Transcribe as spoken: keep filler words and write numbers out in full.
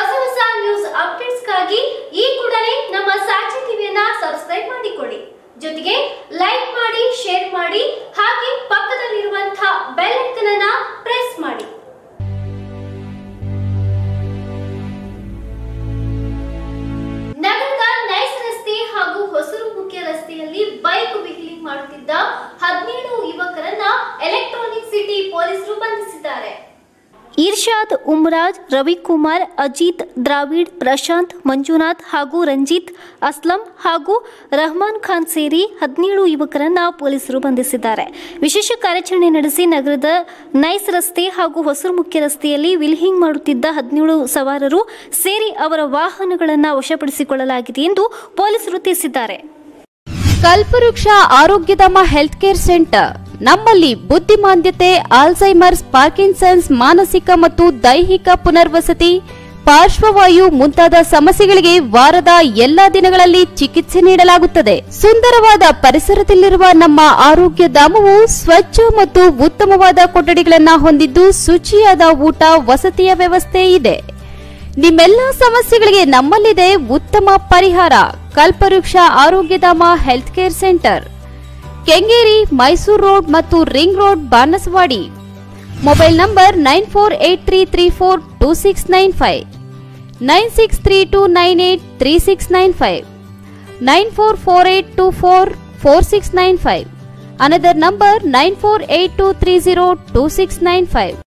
ಹೊಸ ಹೊಸ ನ್ಯೂಸ್ ಅಪ್ಡೇಟ್ಸ್ಗಾಗಿ ಈ ಕೂಡಲೇ ನಮ್ಮ ಸಾಕ್ಷಿ ಟಿವಿಯನ್ನ ಸಬ್ಸ್ಕ್ರೈಬ್ ಮಾಡಿಕೊಳ್ಳಿ. ಜೊತೆಗೆ ಲೈಕ್ ಮಾಡಿ, ಶೇರ್ ಮಾಡಿ, ಹಾಗೆ ಪಕ್ಕದಲ್ಲಿರುವಂತಹ ಬೆಲ್ ಐಕಾನ್ ಅನ್ನು ಪ್ರೆಸ್ ಮಾಡಿ. ನಗರದ ನೈಸ್ ರಸ್ತೆ ಹಾಗೂ ಹೊಸೂರು ಮುಖ್ಯ ರಸ್ತೆಯಲ್ಲಿ ಬೈಕ್ ವೀಲಿಂಗ್ ಮಾಡುತ್ತಿದ್ದ ಹದಿನೇಳು ಯುವಕರನ್ನ ಎಲೆಕ್ಟ್ರಾನಿಕ್ ಸಿಟಿ ಪೊಲೀಸರು ಬಂಧಿಸಿದ್ದಾರೆ. ಇರ್ಷಾದ್, ಉಮ್ರಾಜ್, ರವಿಕುಮಾರ್, ಅಜಿತ್, ದ್ರಾವಿಡ್, ಪ್ರಶಾಂತ್, ಮಂಜುನಾಥ್ ಹಾಗೂ ರಂಜಿತ್, ಅಸ್ಲಂ ಹಾಗೂ ರಹಮಾನ್ ಖಾನ್ ಸೇರಿ ಹದಿನೇಳು ಯುವಕರನ್ನ ಪೊಲೀಸರು ಬಂಧಿಸಿದ್ದಾರೆ. ವಿಶೇಷ ಕಾರ್ಯಾಚರಣೆ ನಡೆಸಿ ನಗರದ ನೈಸ್ ರಸ್ತೆ ಹಾಗೂ ಹೊಸೂರು ಮುಖ್ಯ ರಸ್ತೆಯಲ್ಲಿ ವೀಲಿಂಗ್ ಮಾಡುತ್ತಿದ್ದ ಹದಿನೇಳು ಸವಾರರು ಸೇರಿ ಅವರ ವಾಹನಗಳನ್ನು ವಶಪಡಿಸಿಕೊಳ್ಳಲಾಗಿದೆ ಎಂದು ಪೊಲೀಸರು ತಿಳಿಸಿದ್ದಾರೆ. ಕಲ್ಪವೃಕ್ಷ ಆರೋಗ್ಯಧಾಮ ಹೆಲ್ತ್ ಕೇರ್ ಸೆಂಟರ್ ನಮ್ಮಲ್ಲಿ ಬುದ್ಧಿಮಾಂದ್ಯತೆ, ಆಲ್ಝೈಮರ್ಸ್, ಪಾರ್ಕಿನ್ಸನ್ಸ್, ಮಾನಸಿಕ ಮತ್ತು ದೈಹಿಕ ಪುನರ್ವಸತಿ, ಪಾರ್ಶ್ವವಾಯು ಮುಂತಾದ ಸಮಸ್ಯೆಗಳಿಗೆ ವಾರದ ಎಲ್ಲಾ ದಿನಗಳಲ್ಲಿ ಚಿಕಿತ್ಸೆ ನೀಡಲಾಗುತ್ತದೆ. ಸುಂದರವಾದ ಪರಿಸರದಲ್ಲಿರುವ ನಮ್ಮ ಆರೋಗ್ಯ ಧಾಮವು ಸ್ವಚ್ಛ ಮತ್ತು ಉತ್ತಮವಾದ ಕೊಠಡಿಗಳನ್ನು ಹೊಂದಿದ್ದು ಶುಚಿಯಾದ ಊಟ, ವಸತಿಯ ವ್ಯವಸ್ಥೆ ಇದೆ. ನಿಮ್ಮೆಲ್ಲ ಸಮಸ್ಯೆಗಳಿಗೆ ನಮ್ಮಲ್ಲಿದೆ ಉತ್ತಮ ಪರಿಹಾರ. Kalpavriksha Arogyadhama health care centre, Kengeri, Mysuru road ಮತ್ತು ring road, Banasawadi. Mobile number nine four eight three three four two six nine five, nine six three two nine eight three six nine five, nine four four eight two four four six nine five. Another number nine four eight two three zero two six nine five.